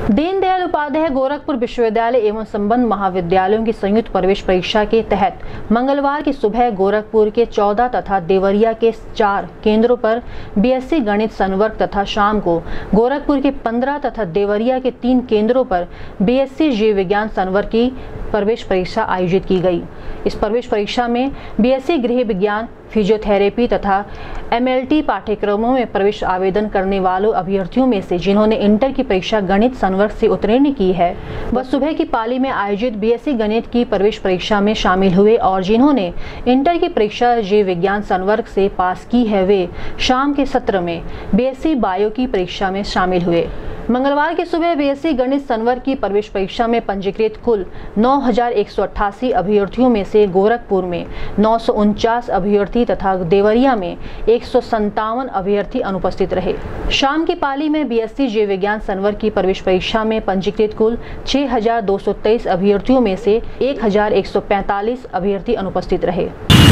दीनदयाल उपाध्याय गोरखपुर विश्वविद्यालय एवं संबद्ध महाविद्यालयों की संयुक्त प्रवेश परीक्षा के तहत मंगलवार की सुबह गोरखपुर के 14 तथा देवरिया के 4 केंद्रों पर बीएससी गणित संवर्ग तथा शाम को गोरखपुर के 15 तथा देवरिया के 3 केंद्रों पर बीएससी जीव विज्ञान संवर्ग की प्रवेश परीक्षा आयोजित की गई। इस प्रवेश परीक्षा में बीएससी गृह विज्ञान, फिजियोथेरेपी तथा एमएलटी पाठ्यक्रमों में प्रवेश आवेदन करने वालों अभ्यर्थियों में से जिन्होंने इंटर की परीक्षा गणित संवर्ग से उत्तीर्ण की है वह सुबह की पाली में आयोजित बीएससी गणित की प्रवेश परीक्षा में शामिल हुए और जिन्होंने इंटर की परीक्षा जीव विज्ञान संवर्ग से पास की है वे शाम के सत्र में बीएससी बायो की परीक्षा में शामिल हुए। मंगलवार की सुबह बीएससी गणित संवर्ग की प्रवेश परीक्षा में पंजीकृत कुल 9,188 अभ्यर्थियों में से गोरखपुर में 949 अभ्यर्थी तथा देवरिया में 157 अभ्यर्थी अनुपस्थित रहे। शाम की पाली में बीएससी जीव विज्ञान संवर्ग की प्रवेश परीक्षा में पंजीकृत कुल 6,223 अभ्यर्थियों में से 1,145 अभ्यर्थी अनुपस्थित रहे।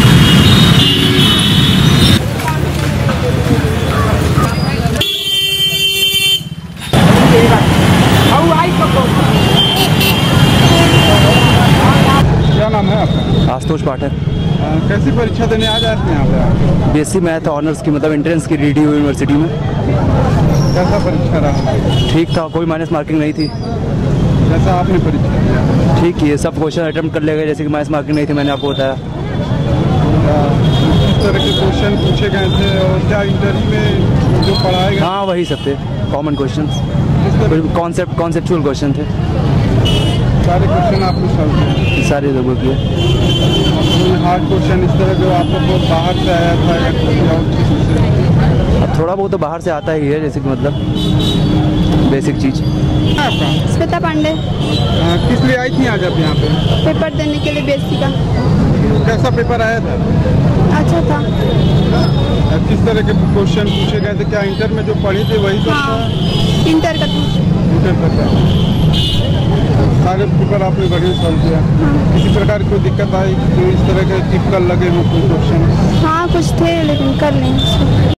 क्या नाम है आपका? आशुतोष पाठक। कैसी परीक्षा देने आ जाते हैं यहाँ पे? बीएससी मैथ ऑनर्स की मतलब एंट्रेंस की डी यूनिवर्सिटी में। कैसा परीक्षा रहा? ठीक था, कोई माइनस मार्किंग नहीं थी। जैसा आपने परीक्षा दिया ठीक ही है, सब क्वेश्चन अटेम्प्ट कर ले गए जैसे कि माइनस मार्किंग नहीं थी, मैंने आपको बताया। किस तरह के क्वेश्चन पूछे गए थे और क्या इंटरव्यू में जो पढ़ाए गए? हाँ वही सब थे, कॉमन क्वेश्चन, कॉन्सेप्चुअल क्वेश्चन थे। सारे क्वेश्चन आपने सॉल्व किए? सारे लोगों किए। कोई हार्ड क्वेश्चन इस तरह जो आपको बहुत बाहर से आया था या कोई और चीज़ से? अब थोड़ा बहुत तो बाहर से आता ही है, जैसे कि मतलब बेसिक चीज़। आपका? श्वेता पांडे। किस लिए आई थी आज आप यहाँ पे? पेपर देने के लिए बीएससी का। कैसा पेपर आया था? अच्छा था। किस तरह के क्वेश्चन पूछे गए थे? क्या इंटर में जो पढ़ी थी वही तो? हाँ, इंटर का था। इंटर का सारे पेपर आपने बढ़िया सॉल्व किया। किसी प्रकार की कोई दिक्कत आई जो इस तरह के टिपिकल लगे हो कोई क्वेश्चन? हाँ कुछ थे लेकिन कर लेंगे।